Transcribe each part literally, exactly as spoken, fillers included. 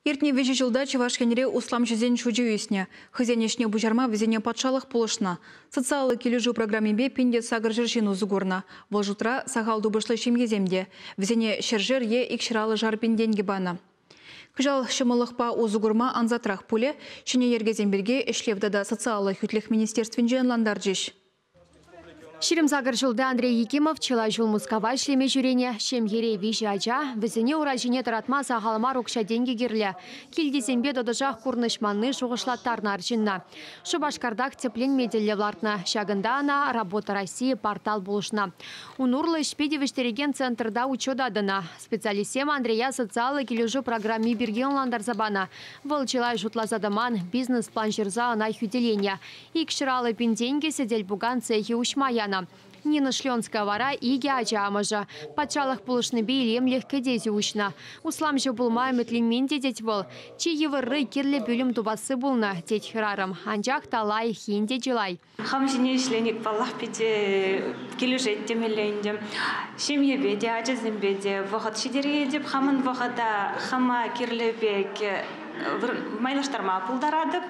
Иртне вежі жылда Чевашкенере услам жүзен шуджи үсіне. Хызенешне бұжарма візене патшалық полышна. Социалы кележу программебе пенде сагыр жыршин узугурна. Бұл жұтра сағалду бұшлы шемгеземде. Візене шержер е икширалы жарпенденге бана. Күжал шымылықпа узугурма анзатрах пуле, шыне ергеземберге ішлевдада социалы хүтлік министерствен жөнландар жеш. Ширим загар жылда Андрей Якимов чыла жыл мускава шлеме жүрене, шемгере вижі ажа, візіне уражине таратма сағалама рукша деньги герлі. Келдесенбе додыжақ курнышманны шуғышлаттарна аржинна. Шубашкардақ теплен меделі влартна. Шагында ана работа России портал булышна. Унурлы шпедевіштереген центрда учудадына. Специалисем Андрея социалы кележу программе берген ландарзабана. Выл чылай жұтлазадаман бизнес-план жырза ана хүделения. Икшыралы пенденге седел буган цехи ушмаян. Нина Шлёнская вара иге ача амажа. Патшалық пулышны бейлем легкедези ушна. Услам же булмай метлинмен дедет бол. Чи евырры кирле бөлім тубасы булна, дед хирарым. Анжақ талай хинде жылай. Хам жіне ішленік балақ беде кележет демелейіндем. Шемье беде, ачызым беде. Вағыт шидерге деп хамын вағыда хама кирле бек майлаштарма пулдарадып.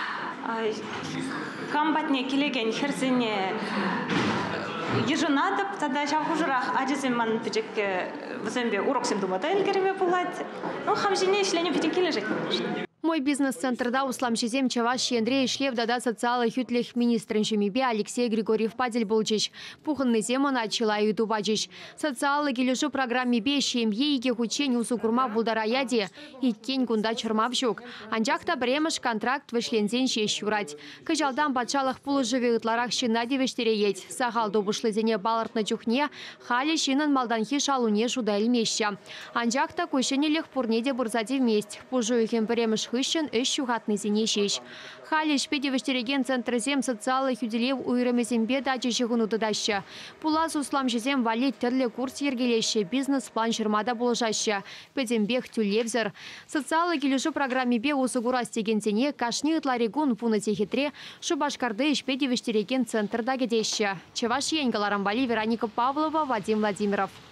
Камбатне келеген херсене еженадып, тогда шавхужырах аджиземан пичек взембе уроксем думата элгереме пулать. Ну хамжине ишлене питен кележек. Мой бизнес-центрда услам шизем Чеваш Андрей Шлев дада социалы хютлих министрин жемибе Алексей Григорьев падель булчич. Пуханный земон начала и дубачич. Социалы кележу программе бе шемье иге хучень усукурма булдараяде и кень гунда чермавшук. Анжакта бремеш контракт вышлензен шеш юрать. Кажалдан патшалых пулы живе ытларах шинади вештерееть. Сахал дубушлызене баларт на чухне, хали шинан малданхи шалуне шуда эльмеща. Анжакта кушенелих пурнеде бурзади вместе. Пужу ихем бремеш хыщен эш шухатный зенешеш. Хали шпедевештереген центр зем социалы хюделев уйрымезембе дача жығыну дадаща. Пулас услам жезем валет тірлі курс ергелеші, бизнес-план жырмада болжаща. Педембех тюлевзер. Социалы келешу программебе усугурас тегензене кашни ытларегун пуны техетре Шубашкарды шпедевештереген центр дагедеща. Чеваш Енгаларамбали, Вероника Павлова, Вадим Владимиров.